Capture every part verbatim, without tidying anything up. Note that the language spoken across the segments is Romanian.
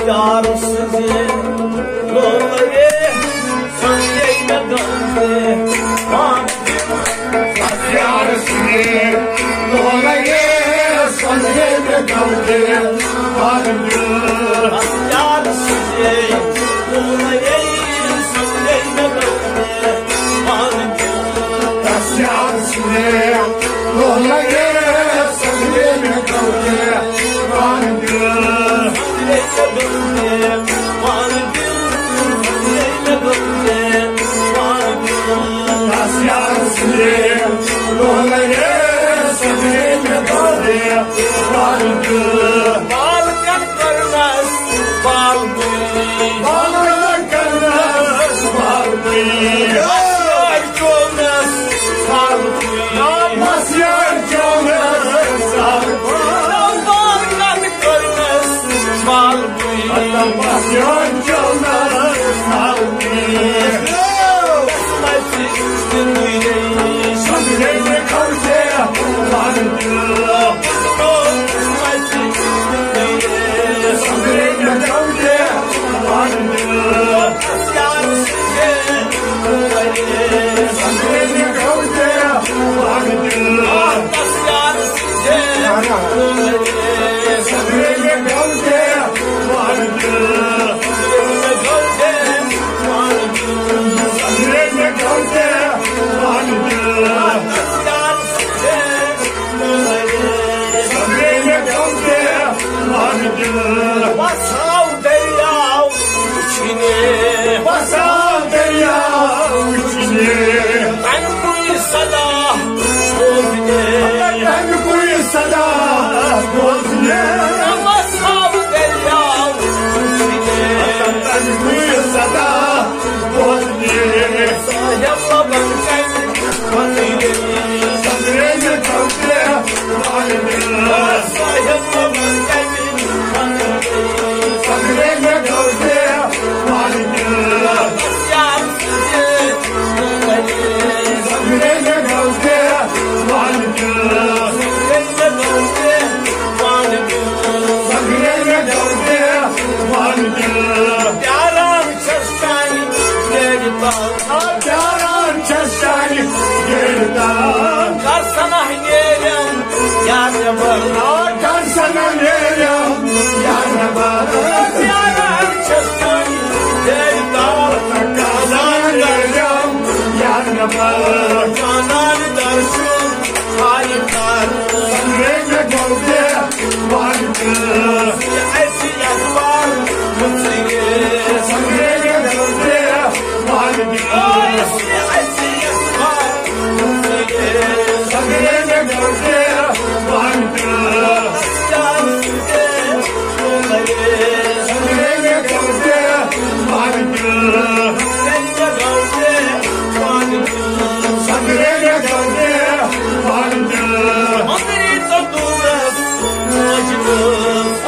Love.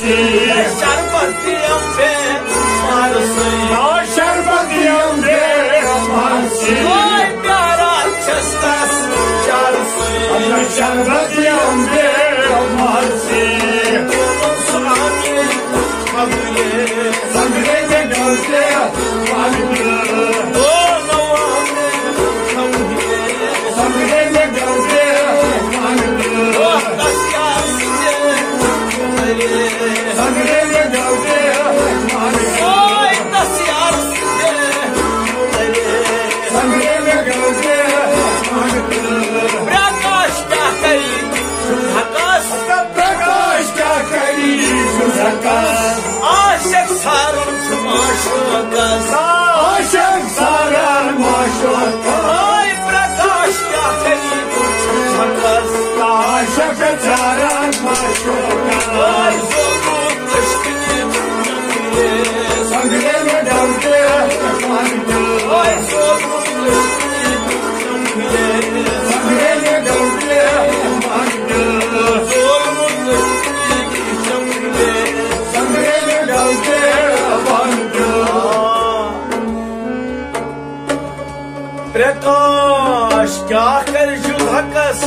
marsi, şerbetiyim be marsi, şerbetiyim be marsi. Oy pyara çestas çarsi, şerbetiyim be marsi. Sami kabule, Sabire de gözde vardı. o navame kabule, Sabire de gözde vardı. o tasyasiye, Sabire de gözde vardı. oy tasyasiye, Sabire de gözde vardı. prakash kya kari, hakas, Prakash kya kari suzakas. aşık sarın maşukas, Aşık saran maşukas. oy prakash kya kari, hakas, Aşık saran maşukas. oy zorluk düşkünüm, Sabire de gözde vardı. oy zorluk düşkünüm, Sabire de gözde vardı. zorluk düşkünüm, Sabire de gözde vardı. प्रकाश क्या कर जुधकस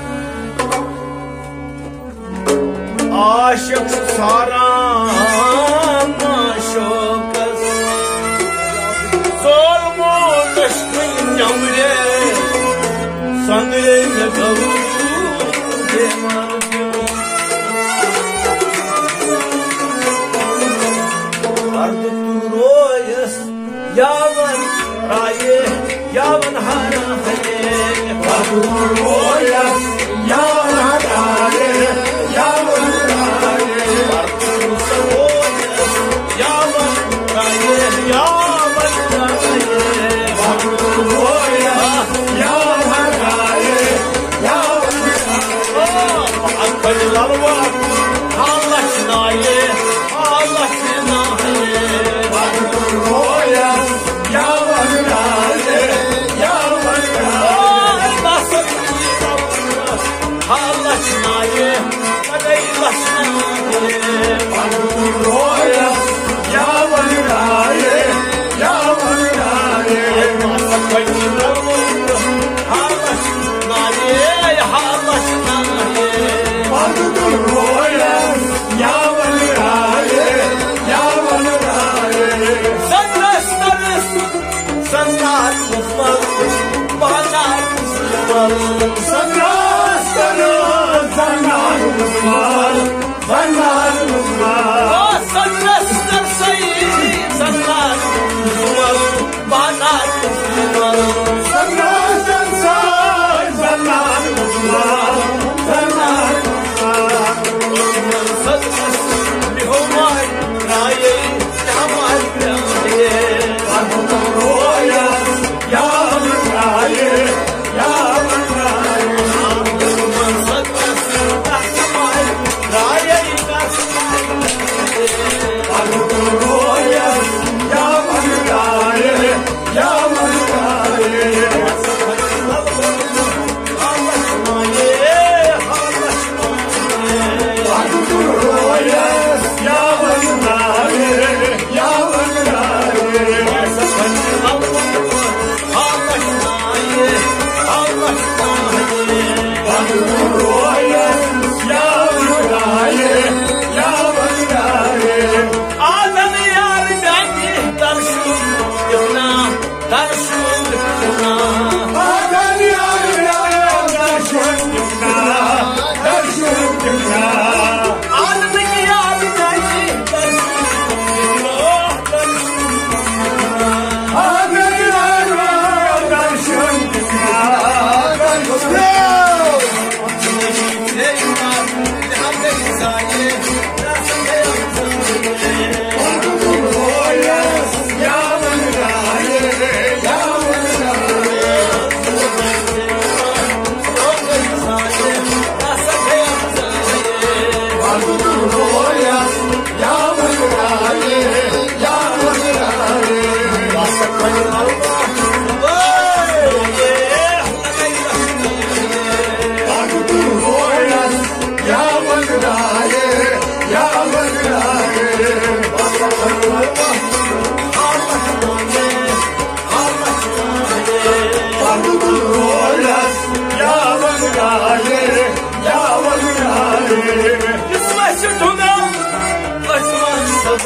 आशिक सारा शोकस सोलमो दश्मी नमरे संगरे गबू के मार्जो अर्ध तू रोयस यावन राये यावन हारा है Royas, yavanare, yavanare. यावन राये यावन राये Royas, yavanare, yavanare. अकल लरवा Allah şinaye Allah şinaye Royas, yavanare, yavanare. nasıl Allah şinaye Allah şinaye Royas, yavanare, yavanare. Allah şinaye Allah şinaye Royas, yavanare, yavanare. Sen rastlarız, sen rastlar, bana rastlar. Sanrastarı, sanarımız var, sanarımız var. Sen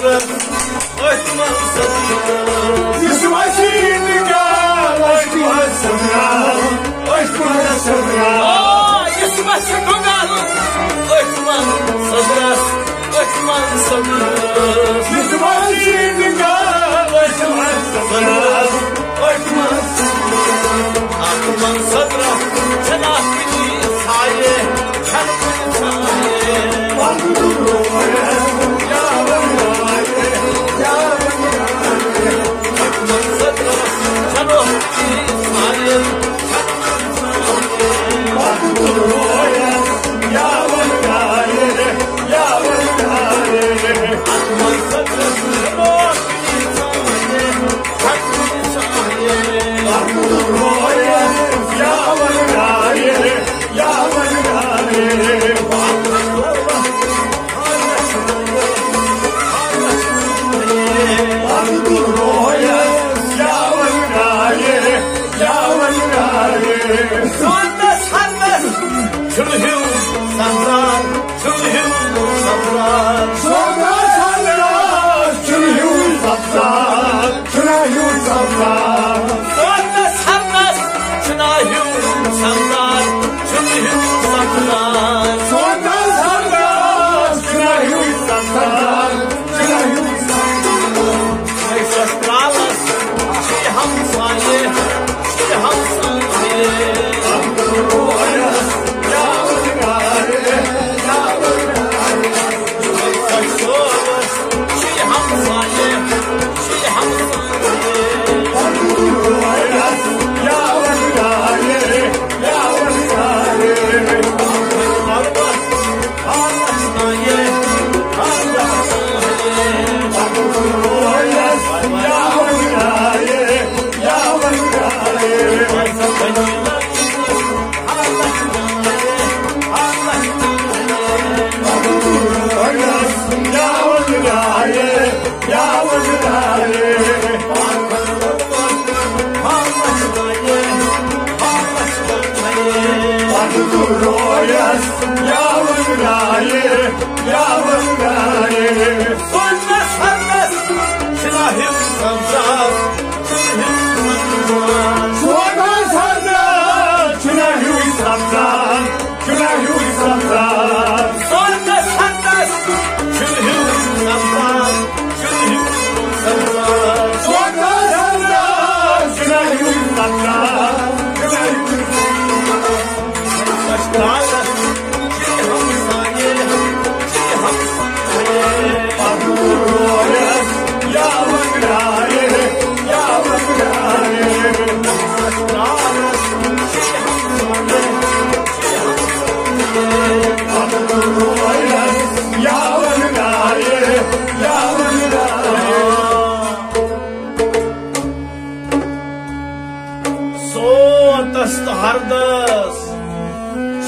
sadras, Osman sadras. Yusuf'un gal, Osman sadras, Osman sadras. Oh, Yusuf'un gal, Osman sadras, Osman sadras. Yusuf'un gal, Osman sadras, Osman sadras. Osman sadras, cenah beni saye, kalbini saye.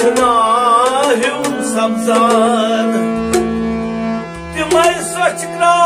Sabzad, timay sochkra